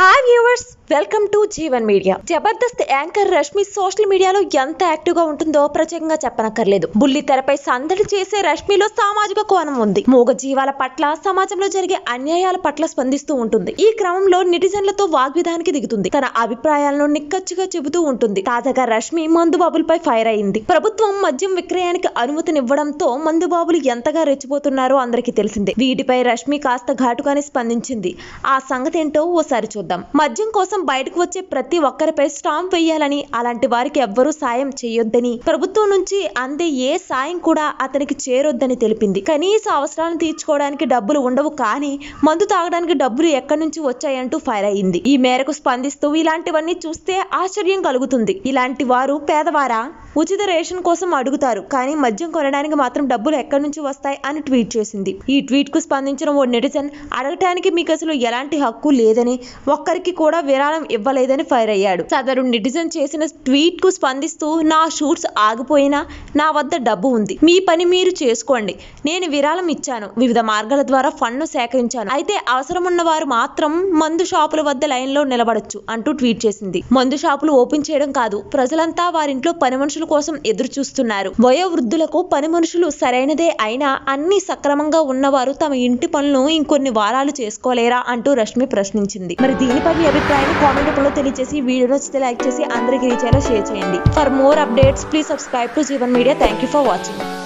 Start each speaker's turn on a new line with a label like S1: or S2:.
S1: Hi viewers, welcome to Jeevan media. Jabardasth anchor Rashmi social మీడియాలో ఎంత active గా ఉంటుందో ప్రత్యేకంగా చెప్పనక్కర్లేదు. బుల్లి తెరపై సందడి చేసే రష్మిలో సామాజిక కోణం ఉంది. మూగ జీవాల పట్ల, సమాజంలో జరిగే అన్యాయాల పట్ల స్పందిస్తూ ఉంటుంది. ఈ క్రమంలో నెటిజన్లతో వాగ్విధానికి దిగుతుంది. తన అభిప్రాయాలను నిక్కచ్చిగా చెబుతూ ఉంటుంది. తాజాగా రష్మి మందుబాబులపై ఫైర్ అయింది. ప్రభుత్వం మద్యం విక్రయానికి అనుమతినివ్వడంతో మందుబాబులు ఎంతగా రెచ్చిపోతున్నారో అందరికీ తెలిసిందే. వీటిపై రష్మి కాస్త ఘాటుగానే స్పందించింది. ఆ సంగతి ఏంటో ఓసారి చూద్దాం. మద్యం కోసం బయటకు వచ్చే ప్రతి ఒక్కరిపై స్టాంప్ వేయాలని, అలాంటి వారికి ఎవ్వరూ సాయం చేయొద్దని, ప్రభుత్వం నుంచి అందే ఏ సాయం కూడా అతనికి చేరొద్దని తెలిపింది. కనీస అవసరాలను తీర్చుకోవడానికి డబ్బులు ఉండవు, కానీ మందు తాగడానికి డబ్బులు ఎక్కడి నుంచి వచ్చాయంటూ ఫైర్ అయింది. ఈ మేరకు స్పందిస్తూ ఇలాంటివన్నీ చూస్తే ఆశ్చర్యం కలుగుతుంది. ఇలాంటి వారు పేదవారా? ఉచిత రేషన్ కోసం అడుగుతారు, కానీ మద్యం కొనడానికి మాత్రం డబ్బులు ఎక్కడి నుంచి వస్తాయి అని ట్వీట్ చేసింది. ఈ ట్వీట్ కు స్పందించిన ఓ నెటిజన్ అడగటానికి మీకు అసలు ఎలాంటి హక్కు లేదని, ఒక్కరికి కూడా విరాళం ఇవ్వలేదని ఫైర్ అయ్యాడు. సదరు నెటిజన్ చేసిన ట్వీట్ కు స్పందిస్తూ, నా షూట్స్ ఆగిపోయినా నా వద్ద డబ్బు ఉంది, మీ పని మీరు చేసుకోండి. నేను విరాళం ఇచ్చాను, వివిధ మార్గాల ద్వారా ఫండ్ను సేకరించాను, అయితే అవసరం ఉన్న వారు మాత్రం మందు షాపుల వద్ద లైన్ లో నిలబడొచ్చు అంటూ ట్వీట్ చేసింది. మందు షాపులు ఓపెన్ చేయడం కాదు, ప్రజలంతా వారింట్లో పని మనుషుల కోసం ఎదురు చూస్తున్నారు. వయోవృద్ధులకు పని మనుషులు సరైనదే అయినా అన్ని సక్రమంగా ఉన్నవారు తమ ఇంటి పనులను ఇంకొన్ని వారాలు చేసుకోలేరా అంటూ రష్మి ప్రశ్నించింది. మరి దీనిపై మీ అభిప్రాయాన్ని కామెంట్ రూపంలో తెలియజేసి, వీడియో నచ్చితే లైక్ చేసి అందరికీ రీచ్ అయ్యేలా షేర్ చేయండి. For more updates please subscribe to Jeevan media. Thank you for watching.